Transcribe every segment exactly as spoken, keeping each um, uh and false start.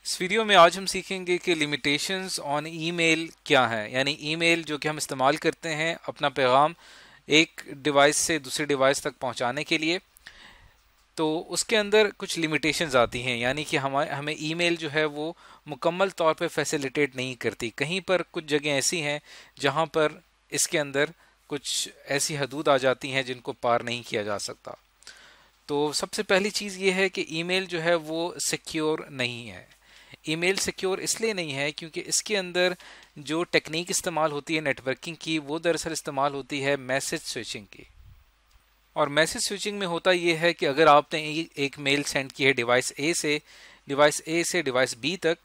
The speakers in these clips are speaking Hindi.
इस वीडियो में आज हम सीखेंगे कि लिमिटेशंस ऑन ईमेल क्या है, यानी ईमेल जो कि हम इस्तेमाल करते हैं अपना पैगाम एक डिवाइस से दूसरे डिवाइस तक पहुंचाने के लिए। तो उसके अंदर कुछ लिमिटेशंस आती हैं, यानी कि हमारे हमें ईमेल जो है वो मुकम्मल तौर पे फैसिलिटेट नहीं करती। कहीं पर कुछ जगह ऐसी हैं जहां पर इसके अंदर कुछ ऐसी हदूद आ जाती हैं जिनको पार नहीं किया जा सकता। तो सबसे पहली चीज़ ये है कि ईमेल जो है वो सिक्योर नहीं है। ईमेल सिक्योर इसलिए नहीं है क्योंकि इसके अंदर जो टेक्निक इस्तेमाल होती है नेटवर्किंग की, वो दरअसल इस्तेमाल होती है मैसेज स्विचिंग की। और मैसेज स्विचिंग में होता ये है कि अगर आपने एक मेल सेंड की है डिवाइस ए से डिवाइस ए से डिवाइस बी तक,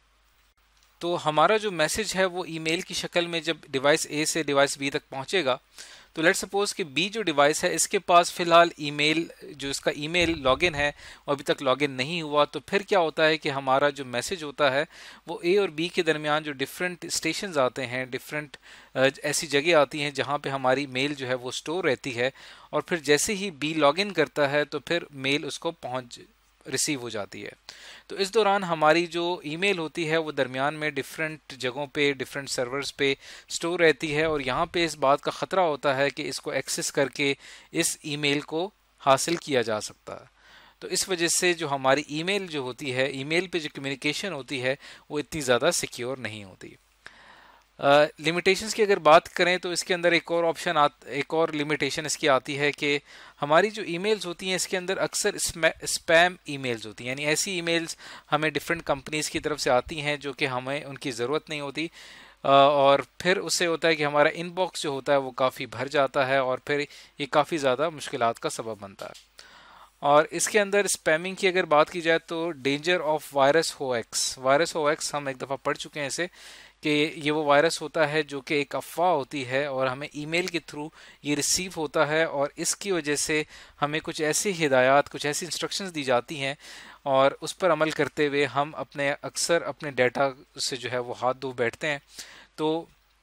तो हमारा जो मैसेज है वो ईमेल की शक्ल में जब डिवाइस ए से डिवाइस बी तक पहुंचेगा, तो लेट्स सपोज कि बी जो डिवाइस है इसके पास फिलहाल ईमेल जो इसका ईमेल लॉगिन है वो अभी तक लॉगिन नहीं हुआ। तो फिर क्या होता है कि हमारा जो मैसेज होता है वो ए और बी के दरमियान जो डिफरेंट स्टेशंस आते हैं, डिफरेंट ऐसी जगह आती हैं जहां पे हमारी मेल जो है वो स्टोर रहती है, और फिर जैसे ही बी लॉगिन करता है तो फिर मेल उसको पहुंच रिसीव हो जाती है। तो इस दौरान हमारी जो ईमेल होती है वो दरमियान में डिफरेंट जगहों पे, डिफरेंट सर्वर्स पे स्टोर रहती है, और यहाँ पे इस बात का ख़तरा होता है कि इसको एक्सेस करके इस ईमेल को हासिल किया जा सकता है। तो इस वजह से जो हमारी ईमेल जो होती है, ईमेल पे जो कम्युनिकेशन होती है वो इतनी ज़्यादा सिक्योर नहीं होती। लिमिटेशंस uh, की अगर बात करें तो इसके अंदर एक और ऑप्शन आ, एक और लिमिटेशन इसकी आती है कि हमारी जो ईमेल्स होती हैं इसके अंदर अक्सर स्पैम ईमेल्स होती हैं, यानी ऐसी ईमेल्स हमें डिफरेंट कंपनीज़ की तरफ से आती हैं जो कि हमें उनकी ज़रूरत नहीं होती, uh, और फिर उससे होता है कि हमारा इनबॉक्स जो होता है वो काफ़ी भर जाता है और फिर ये काफ़ी ज़्यादा मुश्किलात का सबब बनता है। और इसके अंदर स्पैमिंग की अगर बात की जाए तो danger of virus hoax virus hoax हम एक दफ़ा पढ़ चुके हैं इसे, कि ये वो वायरस होता है जो कि एक अफवाह होती है और हमें ईमेल के थ्रू ये रिसीव होता है, और इसकी वजह से हमें कुछ ऐसी हिदायत, कुछ ऐसी इंस्ट्रक्शंस दी जाती हैं और उस पर अमल करते हुए हम अपने अक्सर अपने डाटा से जो है वो हाथ धो बैठते हैं। तो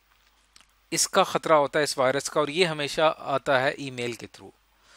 इसका ख़तरा होता है इस वायरस का, और ये हमेशा आता है ईमेल के थ्रू।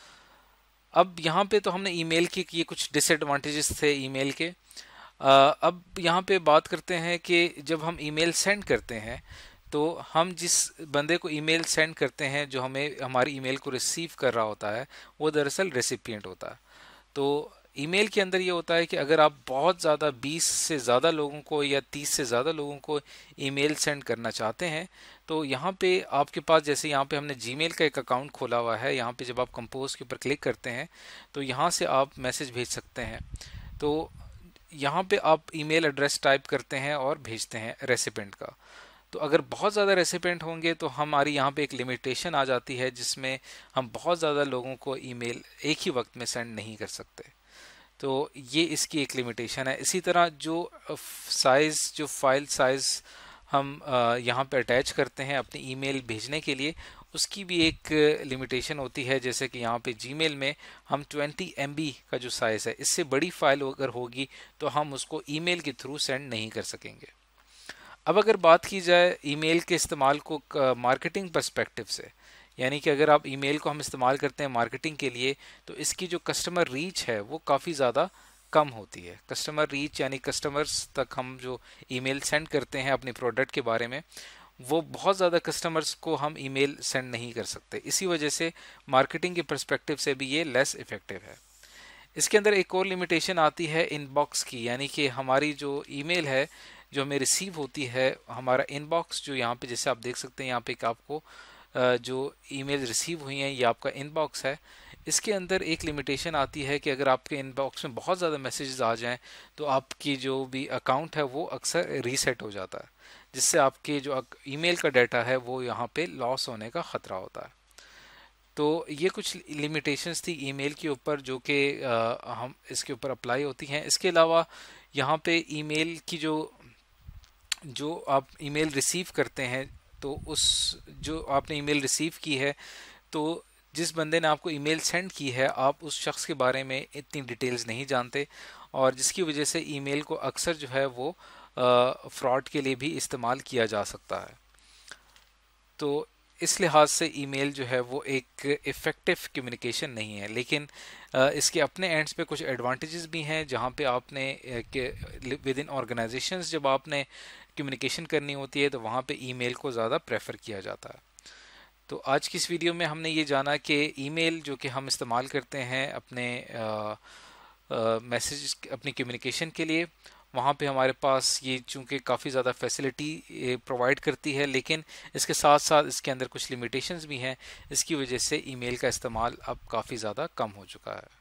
अब यहाँ पे तो हमने ईमेल की ये कुछ डिसएडवांटेजेस थे ईमेल के। Uh, अब यहाँ पे बात करते हैं कि जब हम ईमेल सेंड करते हैं तो हम जिस बंदे को ईमेल सेंड करते हैं, जो हमें हमारी ईमेल को रिसीव कर रहा होता है, वो दरअसल रेसिपिएंट होता है। तो ईमेल के अंदर ये होता है कि अगर आप बहुत ज़्यादा बीस से ज़्यादा लोगों को या तीस से ज़्यादा लोगों को ईमेल सेंड करना चाहते हैं, तो यहाँ पे आपके पास, जैसे यहाँ पे हमने जीमेल का एक अकाउंट खोला हुआ है, यहाँ पे जब आप कंपोज के ऊपर क्लिक करते हैं तो यहाँ से आप मैसेज भेज सकते हैं। तो यहाँ पे आप ईमेल एड्रेस टाइप करते हैं और भेजते हैं रेसिपेंट का। तो अगर बहुत ज़्यादा रेसिपेंट होंगे तो हमारी यहाँ पे एक लिमिटेशन आ जाती है जिसमें हम बहुत ज़्यादा लोगों को ईमेल एक ही वक्त में सेंड नहीं कर सकते। तो ये इसकी एक लिमिटेशन है। इसी तरह जो साइज़, जो फाइल साइज़ हम यहाँ पे अटैच करते हैं अपनी ईमेल भेजने के लिए, उसकी भी एक लिमिटेशन होती है। जैसे कि यहाँ पे जीमेल में हम ट्वेंटी एम बी का जो साइज़ है, इससे बड़ी फाइल अगर होगी तो हम उसको ईमेल के थ्रू सेंड नहीं कर सकेंगे। अब अगर बात की जाए ईमेल के इस्तेमाल को मार्केटिंग पर्सपेक्टिव से, यानी कि अगर आप ईमेल को हम इस्तेमाल करते हैं मार्केटिंग के लिए, तो इसकी जो कस्टमर रीच है वो काफ़ी ज़्यादा कम होती है। कस्टमर रीच यानी कस्टमर्स तक हम जो ईमेल सेंड करते हैं अपने प्रोडक्ट के बारे में, वो बहुत ज़्यादा कस्टमर्स को हम ईमेल सेंड नहीं कर सकते। इसी वजह से मार्केटिंग के पर्सपेक्टिव से भी ये लेस इफ़ेक्टिव है। इसके अंदर एक और लिमिटेशन आती है इनबॉक्स की, यानी कि हमारी जो ईमेल है जो हमें रिसीव होती है, हमारा इनबॉक्स जो यहाँ पे जैसे आप देख सकते हैं, यहाँ पे एक आपको जो ईमेल रिसीव हुई हैं ये आपका इनबॉक्स है। इसके अंदर एक लिमिटेशन आती है कि अगर आपके इनबॉक्स में बहुत ज़्यादा मैसेजेस आ जाएं तो आपकी जो भी अकाउंट है वो अक्सर रीसेट हो जाता है, जिससे आपके जो ईमेल का डाटा है वो यहाँ पे लॉस होने का ख़तरा होता है। तो ये कुछ लिमिटेशंस थी ईमेल के ऊपर जो कि हम इसके ऊपर अप्लाई होती हैं। इसके अलावा यहाँ पे ईमेल की जो जो आप ईमेल रिसीव करते हैं, तो उस जो आपने ईमेल रिसीव की है, तो जिस बंदे ने आपको ईमेल सेंड की है आप उस शख्स के बारे में इतनी डिटेल्स नहीं जानते, और जिसकी वजह से ईमेल को अक्सर जो है वो फ्रॉड के लिए भी इस्तेमाल किया जा सकता है। तो इस लिहाज से ईमेल जो है वो एक इफ़ेक्टिव कम्युनिकेशन नहीं है, लेकिन इसके अपने एंड्स पे कुछ एडवांटेजेस भी हैं, जहाँ पे आपने विद इन ऑर्गेनाइजेशंस जब आपने कम्युनिकेशन करनी होती है तो वहाँ पे ईमेल को ज़्यादा प्रेफर किया जाता है। तो आज की इस वीडियो में हमने ये जाना कि ईमेल जो कि हम इस्तेमाल करते हैं अपने मैसेज अपनी कम्युनिकेशन के लिए, वहाँ पे हमारे पास ये चूँकि काफ़ी ज़्यादा फैसिलिटी प्रोवाइड करती है, लेकिन इसके साथ साथ इसके अंदर कुछ लिमिटेशंस भी हैं। इसकी वजह से ईमेल का इस्तेमाल अब काफ़ी ज़्यादा कम हो चुका है।